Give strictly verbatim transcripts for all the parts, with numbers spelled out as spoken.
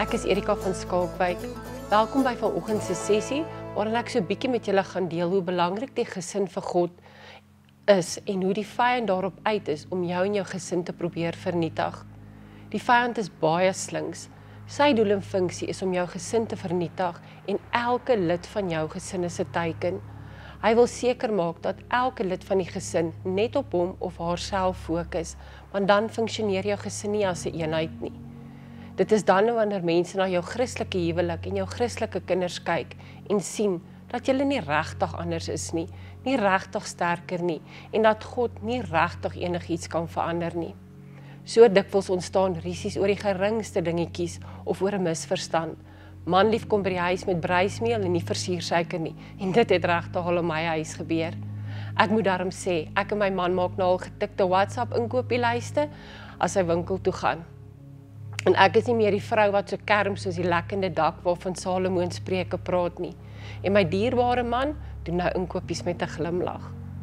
Ek is Erika van Skalkwyk. Welkom by vanoggend se sessie, waarin ek so 'n bietjie met julle gaan deel hoe belangrik die gesin vir God is en hoe die vyand daarop uit is om jou en jou gesin te probeer vernietig. Die vyand is baie slinks. Sy doel en funksie is om jou gesin te vernietig en elke lid van jou gesin is 'n teiken. Hy wil seker maak dat elke lid van die gesin net op hom of haarself fokus, want dan funksioneer jou gesin nie as 'n eenheid nie. Dit is dan wanneer mense na jou Christelike huwelik en jou Christelike kinders kyk en sien dat julle nie regtig anders is nie, nie regtig sterker nie en dat God nie regtig enigiets kan verander nie. So dikwels ontstaan rusies oor die geringste dingetjies of oor 'n misverstand. Manlief kom by die huis met bruismeel en nie versiersuiker nie en dit het regtig al in my huis gebeur. Ek moet daarom sê, ek en my man maak nou al getikte WhatsApp inkopieslyste as hy winkel toe gaan. En ek is nie meer die vrou wat so kerm soos die lekkende dak waarvan Salomo Spreuke praat nie. En my dierbare man doen nou inkopies met 'n glimlag.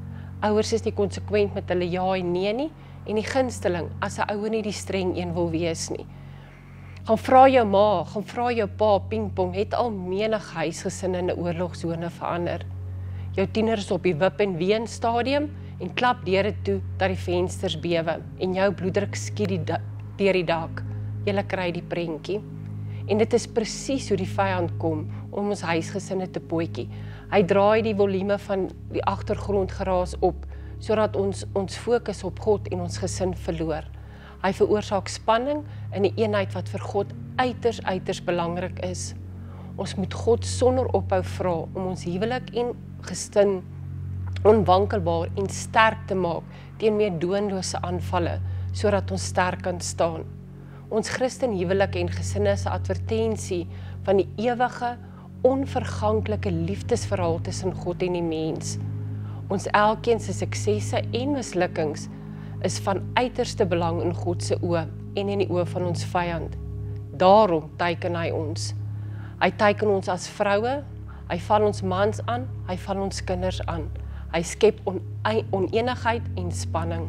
Ouers is nie konsekwent met hulle ja en nee nie, en die gunsteling as 'n ouer nie die streng een wil wees nie. Gaan vra jou ma, gaan vra jou pa, pingpong, het al menig huisgesinne in 'n oorlogsone verander. Jou tiener is op die wip en ween stadium en klap deure toe dat die vensters bewe en jou bloeddruk skiet die deur die dak. Julle kry die prentjie. En dit is presies hoe die vyand kom om ons huisgesinne te potjie. Hy draai die volume van die agtergrondgeraas op, sodat ons ons fokus op God en ons gesin verloor. Hy veroorsaak spanning in 'n eenheid wat vir God uiters uiters belangrik is. Ons moet God sonder ophou vra om ons huwelik en gesin onwankelbaar en sterk te maak teen meedoenlose aanvalle, sodat ons sterk kan staan. Ons Christen huwelike en gesinne is 'n advertensie van die ewige, onverganklike liefdesverhaal tussen God en die mens. Ons elkeen se suksesse en mislukkings is van uiterste belang in God se oë en in die oë van ons vyand. Daarom teiken hy ons. Hy teiken ons as vroue, hy val ons mans aan, hy val ons kinders aan. Hy skep on, onenigheid en spanning.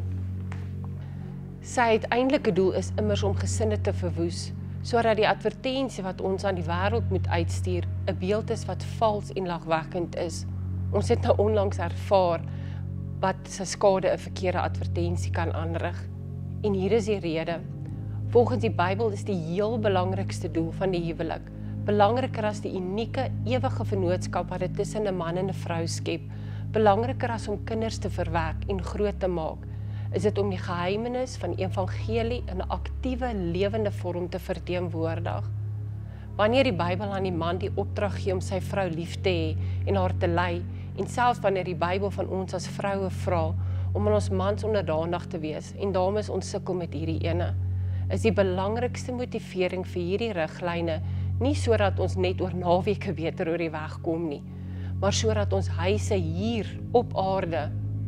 Sy uiteindelike doel is immers om gesinne te verwoes, sodat die advertensie wat ons aan die wêreld moet uitstuur, 'n beeld is wat vals en lagwekkend is. Ons het nou onlangs ervaar wat sy skade 'n verkeerde advertensie kan aanrig. En hier is die rede. Volgens die Bybel is die heel belangrikste doel van die huwelik, belangriker as die unieke, ewige vennootskap wat dit tussen 'n man en 'n vrou skep, belangriker as om kinders te verwek en groot te maak, is dit om die geheimenis van die evangelie in 'n aktiewe, lewende vorm te verteenwoordig. Wanneer die Bybel aan die man die opdrag gee om sy vrou lief te hê en haar te lei, en selfs wanneer die Bybel van ons as vroue vra om aan ons mans onderdanig te wees, en dames ons sukkel met hierdie ene, is die belangrikste motivering vir hierdie riglyne nie sodat ons net oor naweke beter oor die weg kom nie, maar sodat ons huise hier op aarde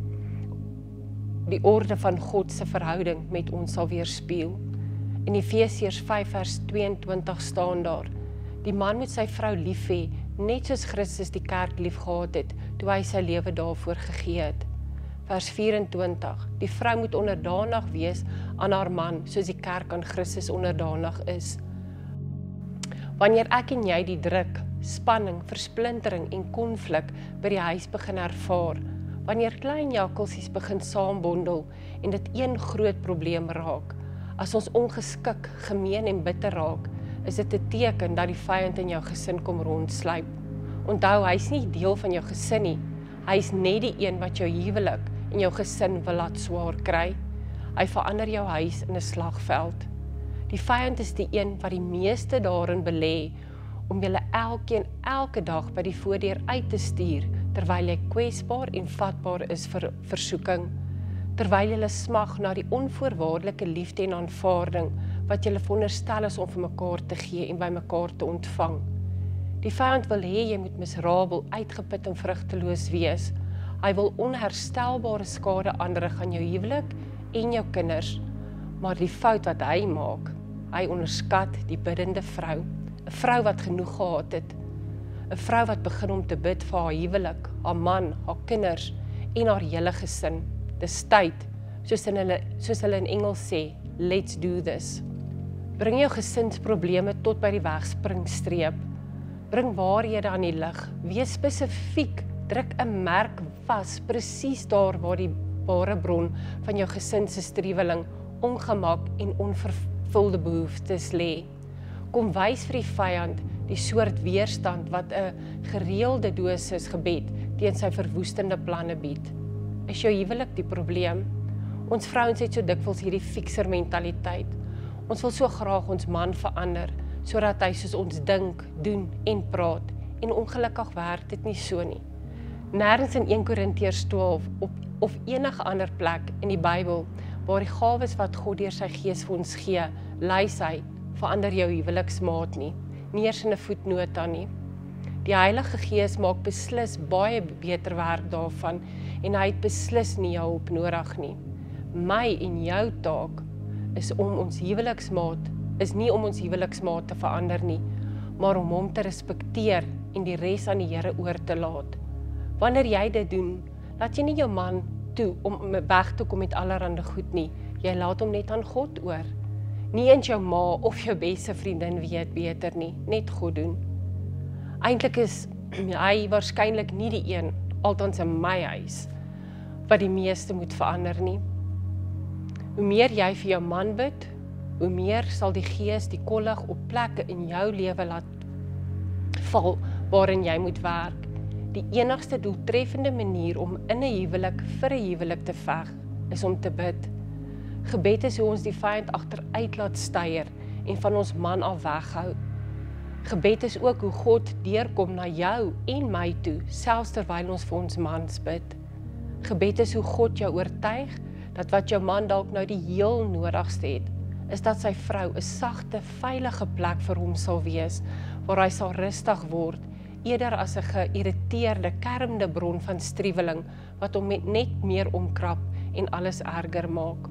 die orde van God se verhouding met ons sal weerspieël. In Efesiërs vyf vers tweeëntwintig staan daar: die man moet sy vrou lief hê, net soos Christus die kerk lief gehad het, toe hy sy lewe daarvoor gegee het. Vers vyf-en-twintig, die vrou moet onderdanig wees aan haar man, soos die kerk aan Christus onderdanig is. Wanneer ek en jy die druk, spanning, versplintering en konflik by die huis begin ervaar, wanneer klein jakkelsies begin saambondel en dit een groot probleem raak, as ons ongeskik, gemeen en bitter raak, is dit 'n teken dat die vyand in jou gesin kom rondsluip. Onthou, hy is nie deel van jou gesin nie. Hy is net die een wat jou huwelik en jou gesin wil laat swaar kry. Hy verander jou huis in 'n slagveld. Die vyand is die een wat die meeste daarin belê om julle elkeen elke dag by die voordeur uit te stuur, terwyl jy kwesbaar en vatbaar is vir versoeking, terwyl jy smag na die onvoorwaardelike liefde en aanvaarding wat jy veronderstel is om vir mekaar te gee en by mekaar te ontvang. Die vyand wil hê jy moet miserabel, uitgeput en vrugteloos wees. Hy wil onherstelbare skade aanrig aan jou huwelik en jou kinders, maar die fout wat hy maak, hy onderskat die biddende vrou, 'n vrou wat genoeg gehad het, 'n vrou wat begin om te bid vir haar huwelik, haar man, haar kinders en haar hele gesin. Dis tyd, soos, in hulle, soos hulle in Engels sê, let's do this. Bring jou gesinsprobleme tot by die wegspringstreep. Bring waarhede aan die lig. Wees spesifiek. Druk 'n merk vas presies daar waar die ware bron van jou gesin se streweling, ongemak en onvervulde behoeftes lê. Kom wys vir die vyand die soort weerstand wat 'n gereelde dosis gebed teen sy verwoestende planne bied. Is jou huwelik die probleem? Ons vrouens het so dikwels hierdie fixer mentaliteit. Ons wil so graag ons man verander, sodat hy soos ons dink, doen en praat, en ongelukkig werk dit nie so nie. Nêrens in een Korintiërs twaalf op, of enige ander plek in die Bybel, waar die gawes wat God deur sy gees vir ons gee, lys hy, verander jou huweliksmaat nie, nie eers in 'n voetnota nie. Die Heilige Gees maak beslis baie beter werk daarvan, en hy het beslis nie jou hulp nodig nie. My en jou taak is om ons huweliksmaat, is nie om ons huweliksmaat te verander nie, maar om hom te respekteer en die res aan die Here oor te laat. Wanneer jy dit doen, laat jy nie jou man toe om weg te kom met allerhande goed nie. Jy laat hom net aan God oor. Nie eens jou ma of jou beste vriendin weet beter nie, net God doen. Eintlik is hy waarskynlik nie die een, althans in my huis, wat die meeste moet verander nie. Hoe meer jy vir jou man bid, hoe meer sal die Gees die kollig op plekke in jou lewe laat val waarin jy moet werk. Die enigste doeltreffende manier om in 'n huwelik vir 'n huwelik te veg, is om te bid. Gebed is hoe ons die vyand agteruit laat styer en van ons man af weghou. Gebed is ook hoe God deurkom na jou en my toe, selfs terwyl ons vir ons mans bid. Gebed is hoe God jou oortuig dat wat jou man dalk nou die heel nodigste het, is dat sy vrou 'n sagte, veilige plek vir hom sal wees, waar hy sal rustig word, eerder as 'n geïrriteerde, kermende bron van streweling, wat hom net meer omkrap en alles erger maak.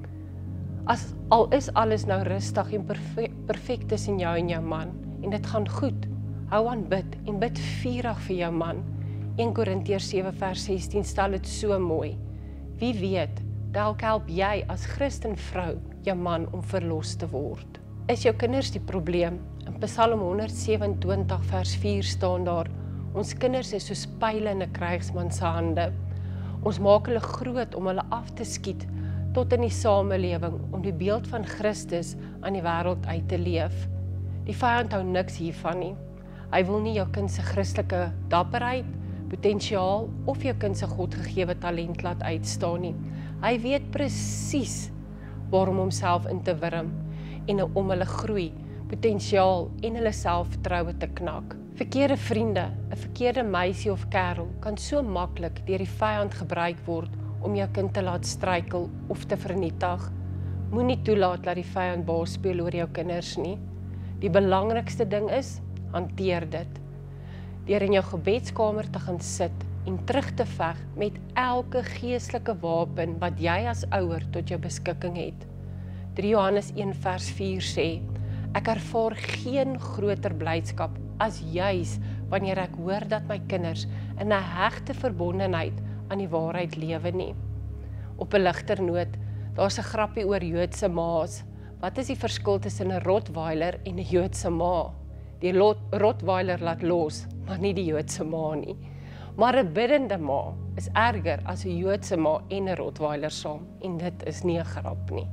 As al is alles nou rustig en perfek, perfek tussen jou en jou man, en dit gaan goed, hou aan bid, en bid vurig vir jou man. een Korintiërs sewe vers sestien stel dit so mooi. Wie weet, dalk help jy as Christen vrou jou man om verlos te word. Is jou kinders die probleem? In Psalm honderd sewe-en-twintig vers vier staan daar, ons kinders is soos pyle in 'n krygsman se hande. Ons maak hulle groot om hulle af te skiet tot in die samelewing, om die beeld van Christus aan die wêreld uit te leef. Die vyand hou niks hiervan nie. Hy wil nie jou kind se Christelike dapperheid, potensiaal of jou kind se Godgegewe talent laat uitstaan nie. Hy weet presies waarom homself in te wurm en om hulle groei, potensiaal en hulle selfvertroue te knak. Verkeerde vriende, 'n verkeerde meisie of kerel kan so maklik deur die vyand gebruik word om jou kind te laat struikel of te vernietig. Moenie toelaat dat die vyand baas speel oor jou kinders nie. Die belangrikste ding is, hanteer dit. Deur in jou gebedskamer te gaan sit en terug te veg met elke geestelike wapen wat jy as ouer tot jou beskikking het. drie Johannes een vers vier sê, ek ervaar geen groter blydskap as juis wanneer ek hoor dat my kinders in 'n hegte verbondenheid aan die waarheid lewe nie. Op 'n ligter noot, daar's 'n grappie oor Joodse ma's. Wat is die verskil tussen 'n Rottweiler en 'n Joodse ma? Die Rottweiler laat los, maar nie die Joodse ma nie. Maar 'n biddende ma is erger as 'n Joodse ma en 'n Rottweiler saam, en dit is nie 'n grap nie.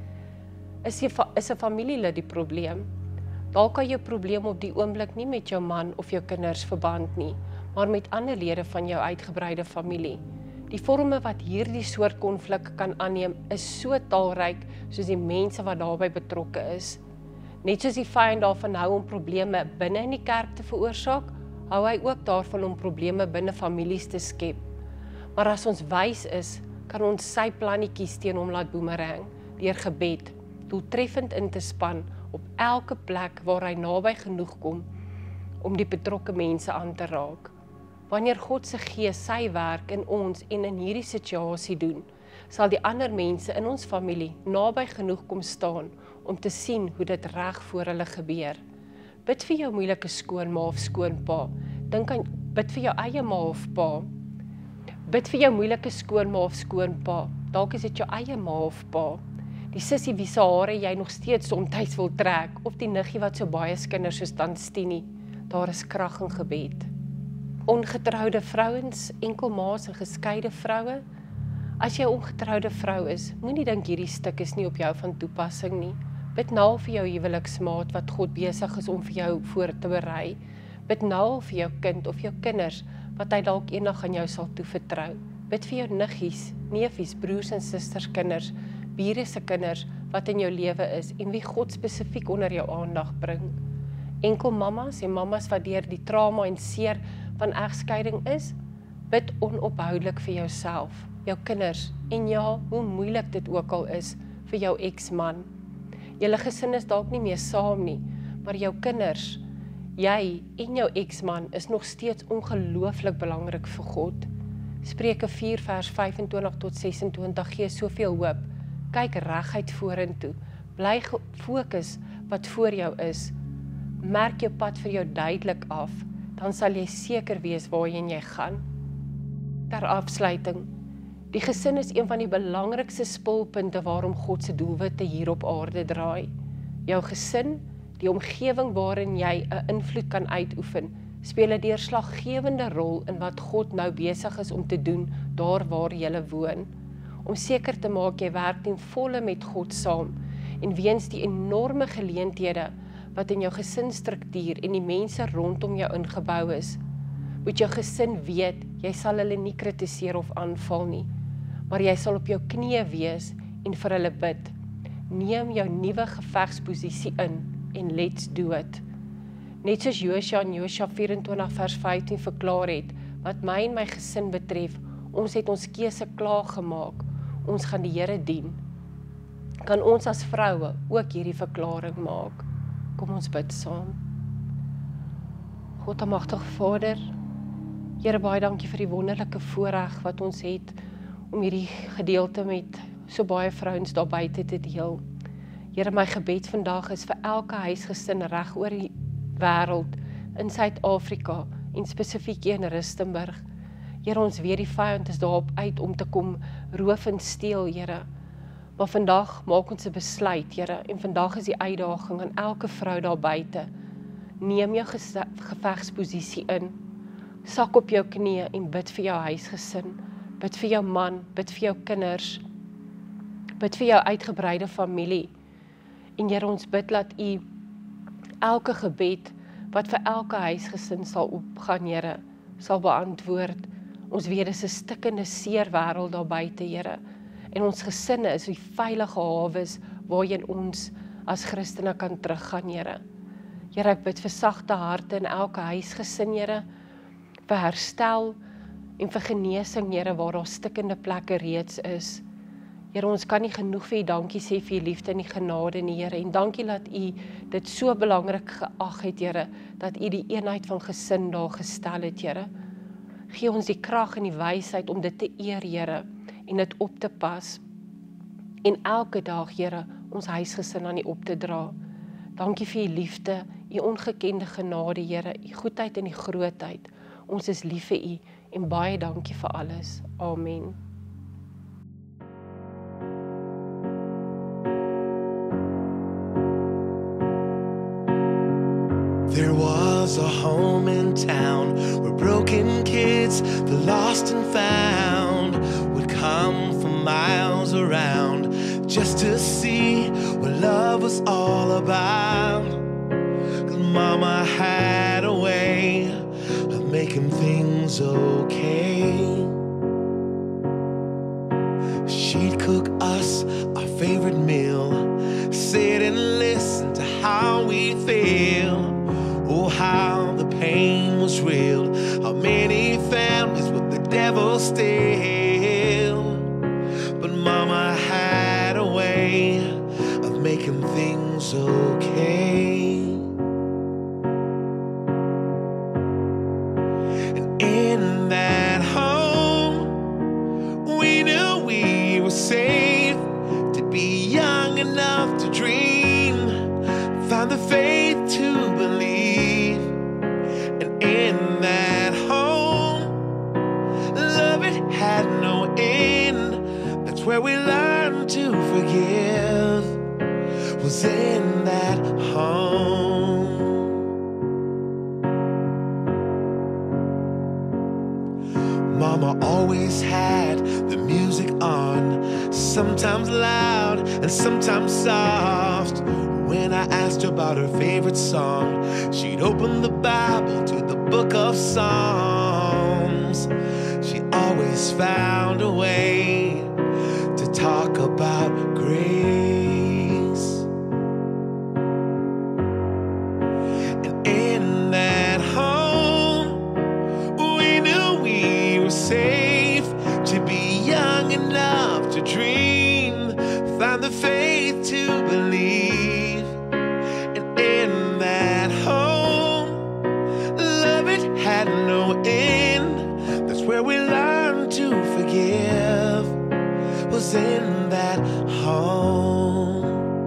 Is 'n is 'n familielid die probleem? Dalk kan jou probleem op die oomblik nie met jou man of jou kinders verband nie, maar met ander lede van jou uitgebreide familie. Die vorme wat hierdie soort konflik kan aanneem, is so talryk soos die mense wat daarbey betrokke is. Net soos die vyand daarvan hou om probleme binne in die kerk te veroorsaak, hou hy ook daarvan om probleme binne families te skep. Maar as ons wys is, kan ons sy plannetjies teen hom laat boemerang, deur gebed, doeltreffend in te span op elke plek waar hy naby genoeg kom om die betrokke mense aan te raak. Wanneer God se Gees sy werk in ons en in hierdie situasie doen, sal die ander mense in ons familie naby genoeg kom staan om te sien hoe dit reg voor hulle gebeur. Bid vir jou moeilike skoonma of skoonpa. Dink aan bid vir jou eie ma of pa. Bid vir jou moeilike skoonma of skoonpa. Dalk is dit jou eie ma of pa. die sussie wie se hare jy nog steeds somtyds wil trek, of die niggie wat so baie skinder soos Tanstini, daar is krag in gebed. Ongetroude vrouens, enkelmaas en geskeide vroue, as jy 'n ongetroude vrou is, moenie dink hierdie stuk is nie op jou van toepassing nie. Bid nou vir jou huweliksmaat wat God besig is om vir jou voor te berei. Bid nou vir jou kind of jou kinders wat hy dalk eendag aan jou sal toevertrou. Bid vir jou niggies, neefies, broers en susters kinders, bure se kinders wat in jou lewe is en wie God spesifiek onder jou aandag bring. Enkel mammas en mammas wat deur die trauma en seer van egskeiding is, bid onophoudelik vir jouself, jou kinders en ja, hoe moeilik dit ook al is vir jou ex-man. Julle gesin is dalk nie meer saam nie, maar jou kinders, jy en jou ex-man is nog steeds ongelooflik belangrik vir God. Spreuke vier vers vyf en twintig tot ses en twintig gee soveel hoop. Kyk reguit vorentoe, bly fokus wat voor jou is. Merk jou pad vir jou duidelik af, dan sal jy seker wees waarheen jy gaan. Ter afsluiting, die gesin is een van die belangrikste spulpunte waarom God se doelwitte hier op aarde draai. Jou gesin, die omgewing waarin jy 'n invloed kan uitoefen, speel 'n deurslaggewende rol in wat God nou besig is om te doen daar waar jy woon. Om seker te maak jy werk ten volle met God saam en weens die enorme geleenthede wat in jou gesinsstruktuur en die mense rondom jou ingebou is, moet jou gesin weet, jy sal hulle nie kritiseer of aanval nie, maar jy sal op jou knieë wees en vir hulle bid. Neem jou nuwe gevegsposisie in en let's do it. Net soos Josua in Josua vyf en twintig vers vyftien verklaar het, wat my en my gesin betref, ons het ons keuse klaar gemaak, ons gaan die Here dien. Kan ons as vroue ook hierdie verklaring maak? Kom ons bid saam. God almagtige Vader, Here baie dankie vir die wonderlike voorreg wat ons het om hierdie gedeelte met so baie vrouens daar buite te deel. Here, my gebed vandag is vir elke huisgesin reg oor die wêreld, in Suid-Afrika en spesifiek in Rustenburg. Here, ons weet die vyand is daarop uit om te kom roof en steel, Here. Maar vandag maak ons 'n besluit, Here, en vandag is die uitdaging aan elke vrou daar buite. Neem jou gevegsposisie in. Sak op jou knieë en bid vir jou huisgesin. Bid vir jou man, bid vir jou kinders. Bid vir jou uitgebreide familie. En Here, ons bid dat U elke gebed wat vir elke huisgesin sal opgaan, Here, sal beantwoord. Ons weet dis 'n stikkende seer wêreld daar buite, Here. En ons gesinne is die veilige hawes waarheen ons as Christene kan teruggaan, Here. Here, ek bid vir sagte harte in elke huisgesin, Here, vir herstel en vir genesing, Here, waar daar stikkende plekke reeds is. Here, ons kan nie genoeg vir U dankie sê vir U liefde en die genade nie, Here, en dankie dat U dit so belangrik geag het, Here, dat U die eenheid van gesin daar gestel het, Here. Gee ons die krag en die wysheid om dit te eer, Here, en dit op te pas. En elke dag, Here, ons huisgesin aan U op te dra. Dankie vir U liefde, U ongekende genade, Here, U goedheid en U grootheid. Ons is lief vir U en baie dankie vir alles. Amen. There was a home in town where broken kids, the lost and found, would come from miles around just to see what love was all about. 'Cause Mama had a way of making things okay. She'd cook us our favorite meal, sit and listen to how we feel. Oh, how the pain was real, how many families with the devil still. But Mama had a way of making things okay. And in that home, we knew we were safe to be young enough to dream, found the faith to believe. In that home, love, it had no end. That's where we learned learned to forgive was in that home. Mama always had the music on, sometimes loud and sometimes soft. When I asked her about her favorite song, she'd open the Bible to the book of Psalms. She always found a way to talk about grace. And in that home, we knew we were safe to be young enough to dream, find the faith to believe. And in that home, love, it had no end. That's where we learned to forgive, was in that home.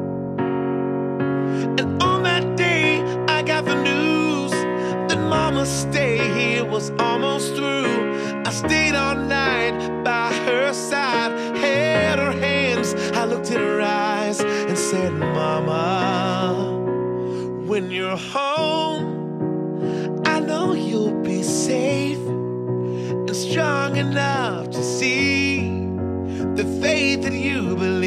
And on that day, I got the news that Mama's stay here was almost through. I stayed all night by her side, held her hands, I looked in her eyes and said, Mama, when you're home, I know you'll be safe and strong enough to see the faith that you believe.